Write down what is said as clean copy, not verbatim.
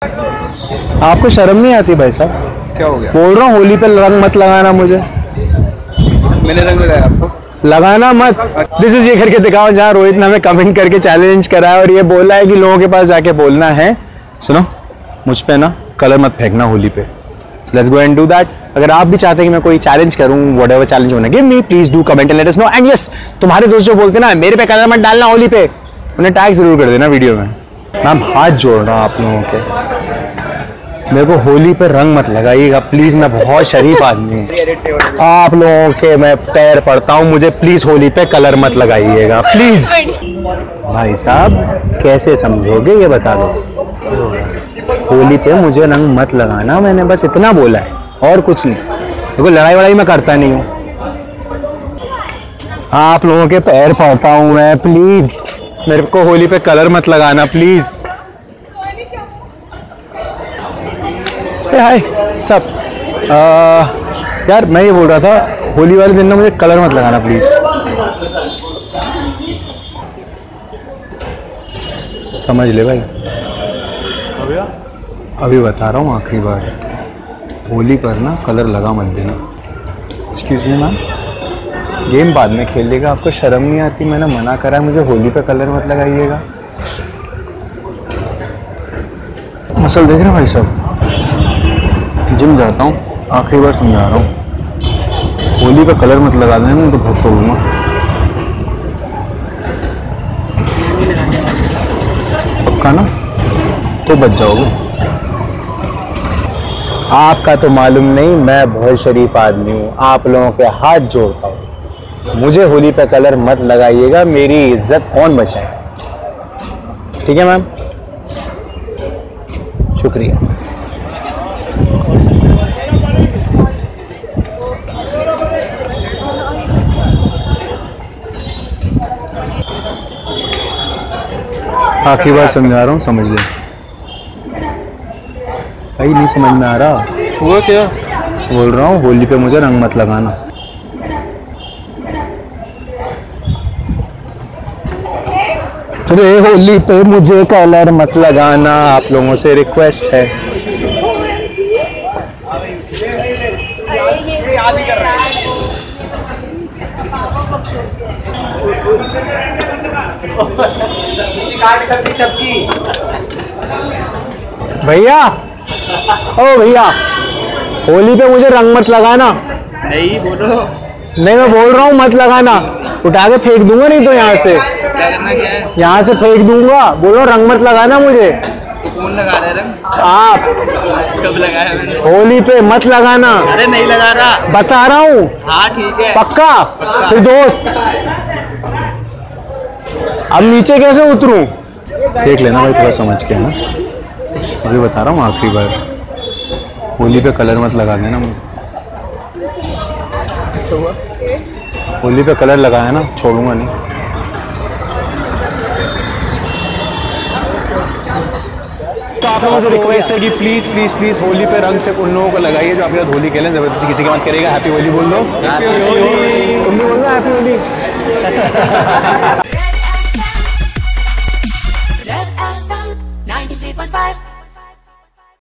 आपको शर्म नहीं आती भाई साहब? क्या हो गया? बोल रहा हूँ होली पे रंग मत लगाना मुझे। मैंने रंग लगाया आपको? लगाना मत। दिस इज ये करके दिखाओ जहाँ रोहित ने हमें कमेंट करके चैलेंज करा है और ये बोला है कि लोगों के पास जाके बोलना है, सुनो मुझ पे ना कलर मत फेंकना होली पे। Let's go and do that. अगर आप भी चाहते हैं कि मैं कोई चैलेंज करूं, व्हाटएवर चैलेंज होना, give me please do comment and let us know. And yes, तुम्हारे दोस्त जो बोलते ना मेरे पे कलर मत डालना होली पे, उन्हें टैग जरूर कर देना वीडियो में। मैं हाथ जोड़ रहा हूँ आप लोगों के, मेरे को होली पे रंग मत लगाइएगा प्लीज, मैं बहुत शरीफ आदमी हूँ। आप लोगों के मैं पैर पड़ता हूँ, मुझे प्लीज होली पे कलर मत लगाइएगा प्लीज। भाई साहब कैसे समझोगे ये बता दो। होली पे मुझे रंग मत लगाना, मैंने बस इतना बोला है और कुछ नहीं। देखो लड़ाई वड़ाई मैं करता नहीं हूँ, आप लोगों के पैर पड़ता हूँ मैं, प्लीज मेरे को होली पे कलर मत लगाना प्लीज। हाय सब यार, मैं ये बोल रहा था होली वाले दिन ना मुझे कलर मत लगाना प्लीज। समझ ले भाई, अभी बता रहा हूँ आखिरी बार, होली पर ना कलर लगा मत देना। एक्सक्यूज मी मैम, गेम बाद में खेल लेगा, आपको शर्म नहीं आती? मैंने मना करा है मुझे होली पे कलर मत लगाइएगा। मसल देख रहे भाई साहब, जिम जाता हूँ, आखिरी बार समझा रहा हूँ, होली पे कलर मत लगा देना, मैं तो बहुत तोड़ूंगा। पक्का ना? तो बच जाओगे। आपका तो मालूम नहीं, मैं बहुत शरीफ आदमी हूँ, आप लोगों के हाथ जोड़ता हूँ, मुझे होली पे कलर मत लगाइएगा, मेरी इज्जत कौन बचाए। ठीक है मैम, शुक्रिया। आखिरी बार समझा रहा हूँ, समझ ले भाई, नहीं समझ में आ रहा। हुआ क्या? बोल रहा हूँ होली पे मुझे रंग मत लगाना। अरे होली पे मुझे कलर मत लगाना, आप लोगों से रिक्वेस्ट है। भैया, ओ भैया, होली पे मुझे रंग मत लगाना। नहीं बोलो। नहीं मैं बोल रहा हूँ मत लगाना, उठा के फेंक दूंगा नहीं तो यहाँ से। क्या करना क्या है? यहाँ से फेंक दूंगा, बोलो रंग मत लगाना मुझे। तो कौन लगा रहा है रंग? आप। कब लगाया मैंने? होली पे मत लगाना। अरे नहीं लगा रहा, बता रहा हूँ। हाँ ठीक है। पक्का? फिर दोस्त अब नीचे कैसे उतरूं? देख लेना भाई थोड़ा समझ के, ना अभी बता रहा हूँ आखिरी बार, होली पे कलर मत लगा देना मुझे। होली पे कलर लगाया ना, छोड़ूंगा नहीं। तो आप लोगों से रिक्वेस्ट है कि प्लीज प्लीज प्लीज होली पे रंग सिर्फ उन लोगों को लगाइए जो आपके साथ होली खेलें, जबरदस्ती किसी की मत करेगा। हैप्पी होली बोल दो, तुम भी बोल दो हैप्पी होली। Red FM 93.5